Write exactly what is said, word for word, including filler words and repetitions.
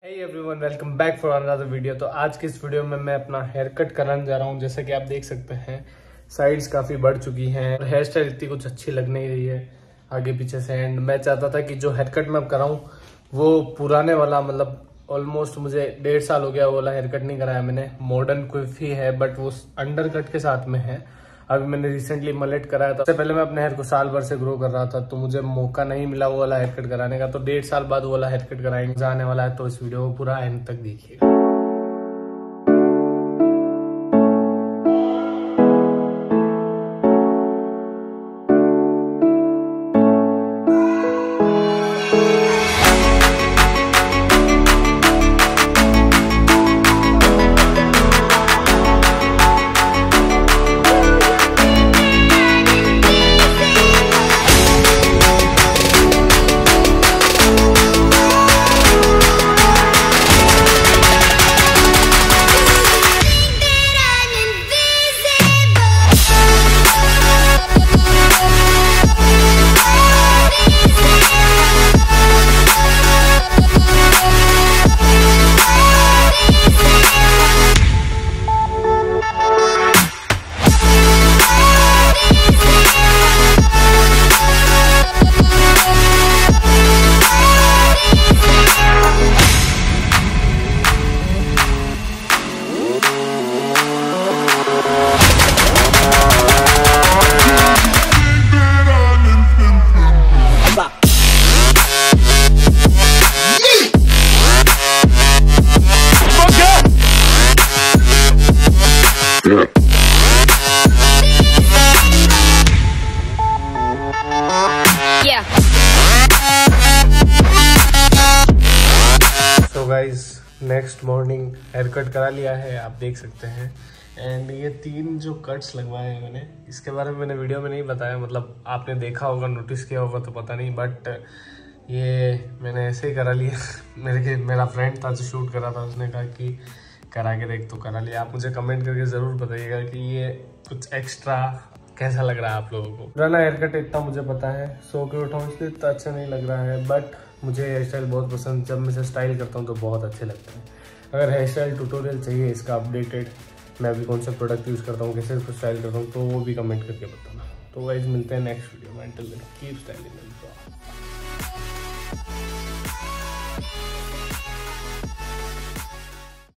Hey everyone, welcome back for another video. तो आज की इस वीडियो में मैं अपना हेयर कट कराने जा रहा हूँ। जैसा कि आप देख सकते हैं साइड्स काफ़ी बढ़ चुकी हैं और हेयर स्टाइल इतनी कुछ अच्छी लग नहीं रही है आगे पीछे से। एंड मैं चाहता था कि जो हेयर कट मैं अब कराऊँ वो पुराने वाला, मतलब ऑलमोस्ट मुझे डेढ़ साल हो गया वो वाला हेयर कट नहीं कराया मैंने। मॉडर्न क्विफ ही है बट वो अंडर कट के साथ में है। अभी मैंने रिसेंटली मलेट कराया था। उससे पहले मैं अपने हेयर को साल भर से ग्रो कर रहा था तो मुझे मौका नहीं मिला वो वाला हेयर कट कराने का। तो डेढ़ साल बाद वो वाला हेयर कट कराएंगे जाने वाला है, तो इस वीडियो को पूरा एंड तक देखिएगा। तो guys next morning hair cut करा लिया है, आप देख सकते हैं। एंड ये तीन जो कट्स लगवाए हैं मैंने, इसके बारे में मैंने वीडियो में नहीं बताया, मतलब आपने देखा होगा, नोटिस किया होगा तो पता नहीं, बट ये मैंने ऐसे ही करा लिया। मेरे के मेरा फ्रेंड था जो शूट करा था, उसने कहा कि करा के देख, तो करा लिया। आप मुझे कमेंट करके ज़रूर बताइएगा कि ये कुछ एक्स्ट्रा कैसा लग रहा है आप लोगों को। पुराना हेयर कट इतना मुझे पता है, सो के उठाऊँ इसलिए इतना अच्छा नहीं लग रहा है, बट मुझे हेयर स्टाइल बहुत पसंद। जब मैं इसे स्टाइल करता हूँ तो बहुत अच्छे लगते हैं। अगर हेयर स्टाइल ट्यूटोरियल चाहिए इसका अपडेटेड, मैं अभी कौन सा प्रोडक्ट यूज़ करता हूँ, कैसे इसको स्टाइल करता हूँ, तो वो भी कमेंट करके बताना। तो गाइस मिलते हैं नेक्स्ट वीडियो में। Keep styling.